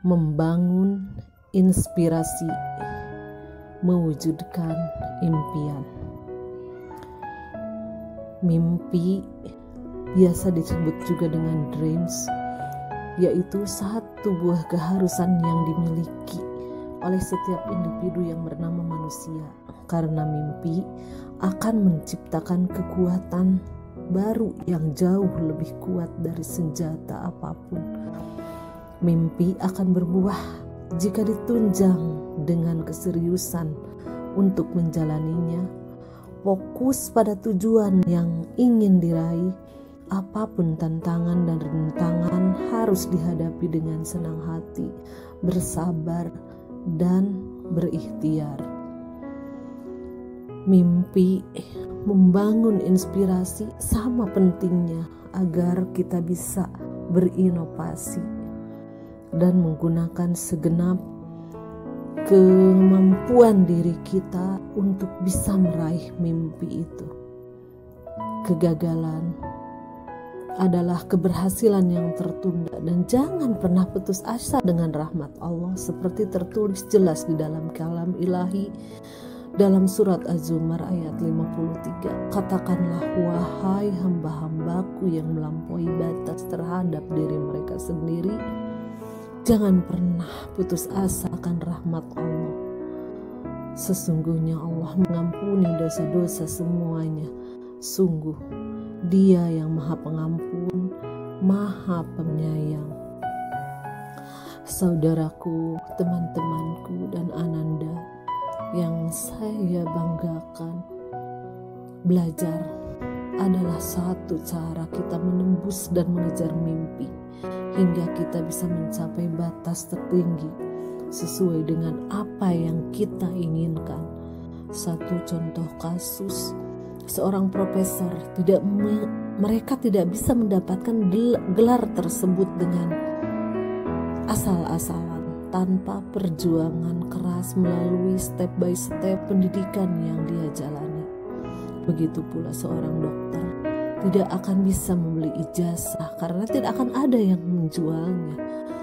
membangun inspirasi, mewujudkan impian. Mimpi biasa disebut juga dengan dreams, yaitu satu buah keharusan yang dimiliki oleh setiap individu yang bernama manusia, karena mimpi akan menciptakan kekuatan baru yang jauh lebih kuat dari senjata apapun. Mimpi akan berbuah jika ditunjang dengan keseriusan untuk menjalaninya, fokus pada tujuan yang ingin diraih. Apapun tantangan dan rintangan harus dihadapi dengan senang hati, bersabar, dan berikhtiar. Mimpi membangun inspirasi sama pentingnya agar kita bisa berinovasi dan menggunakan segenap kemampuan diri kita untuk bisa meraih mimpi itu. Kegagalan adalah keberhasilan yang tertunda, dan jangan pernah putus asa dengan rahmat Allah seperti tertulis jelas di dalam kalam ilahi dalam surat Az-Zumar ayat 53. Katakanlah, wahai hamba-hambaku yang melampaui batas terhadap diri mereka sendiri, jangan pernah putus asa akan rahmat Allah. Sesungguhnya Allah mengampuni dosa-dosa semuanya. Sungguh Dia yang Maha Pengampun, Maha Penyayang. Saudaraku, teman-temanku, dan Ananda yang saya banggakan, belajar adalah satu cara kita menembus dan mengejar mimpi hingga kita bisa mencapai batas tertinggi sesuai dengan apa yang kita inginkan. Satu contoh kasus, seorang profesor mereka tidak bisa mendapatkan gelar tersebut dengan asal-asalan, tanpa perjuangan keras melalui step by step pendidikan yang dia jalani. Begitu pula seorang dokter tidak akan bisa membeli ijazah karena tidak akan ada yang menjualnya,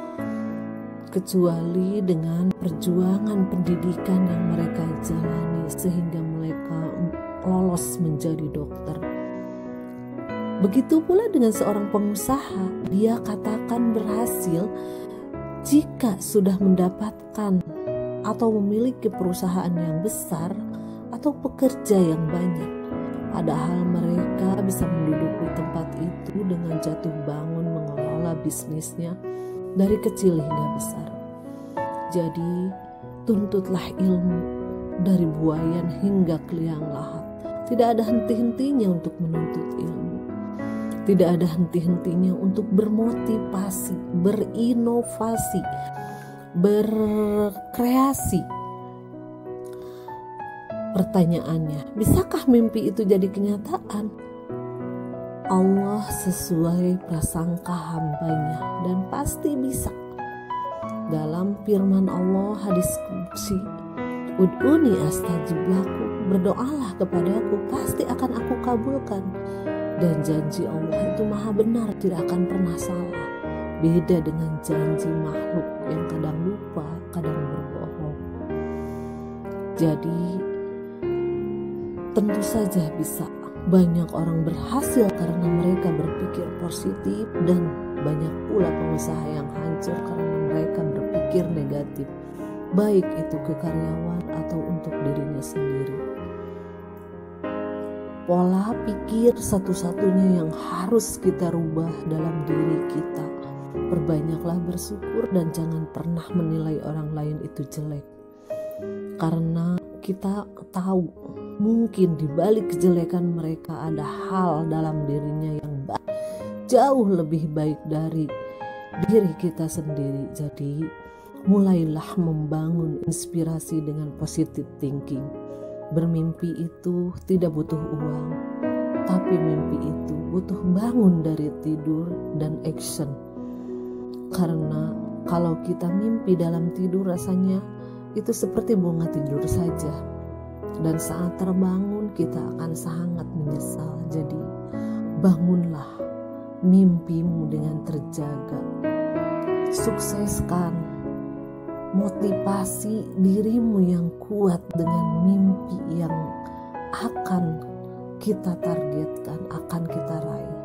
kecuali dengan perjuangan pendidikan yang mereka jalani sehingga mereka lolos menjadi dokter. Begitu pula dengan seorang pengusaha, dia katakan berhasil jika sudah mendapatkan atau memiliki perusahaan yang besar atau pekerja yang banyak. Padahal mereka bisa menduduki tempat itu dengan jatuh bangun mengelola bisnisnya dari kecil hingga besar. Jadi tuntutlah ilmu dari buayan hingga ke liang lahat. Tidak ada henti-hentinya untuk menuntut ilmu. Tidak ada henti-hentinya untuk bermotivasi, berinovasi, berkreasi. Pertanyaannya, bisakah mimpi itu jadi kenyataan? Allah sesuai prasangka hambanya dan pasti bisa. Dalam firman Allah hadis qudsi, ud'uni astajib lakum, berdoalah kepadaku pasti akan aku kabulkan. Dan janji Allah itu maha benar, tidak akan pernah salah. Beda dengan janji makhluk yang kadang lupa, kadang berbohong. Jadi tentu saja bisa banyak orang berhasil karena mereka berpikir positif, dan banyak pula pengusaha yang hancur karena mereka berpikir negatif, baik itu ke karyawan atau untuk dirinya sendiri. Pola pikir satu-satunya yang harus kita rubah dalam diri kita. Perbanyaklah bersyukur dan jangan pernah menilai orang lain itu jelek. Karena kita tahu mungkin di balik kejelekan mereka ada hal dalam dirinya yang jauh lebih baik dari diri kita sendiri. Jadi mulailah membangun inspirasi dengan positive thinking. Bermimpi itu tidak butuh uang, tapi mimpi itu butuh bangun dari tidur dan action. Karena kalau kita mimpi dalam tidur rasanya itu seperti bunga tidur saja. Dan saat terbangun kita akan sangat menyesal. Jadi bangunlah mimpimu dengan terjaga. Sukseskan motivasi dirimu yang kuat dengan mimpi yang akan kita targetkan, akan kita raih.